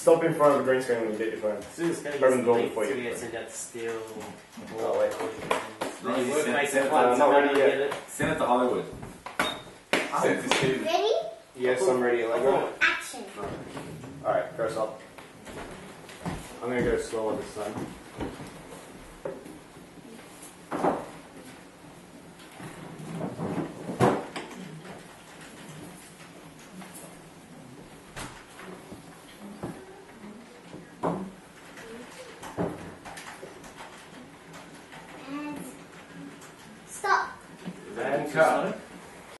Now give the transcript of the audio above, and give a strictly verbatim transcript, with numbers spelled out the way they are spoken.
stop in front of the green screen when you get your phone. As soon as it's Open the door going before to you get sent out to steal. Oh, wait. No, you send, Make send, the it, plugs, uh, not I'm ready gonna yet. get it. send it to Hollywood. Send it to Steve. Ready? Yes, I'm ready. Lego. Action. Alright, first up. I'm gonna go slower this time. And stop. And cut.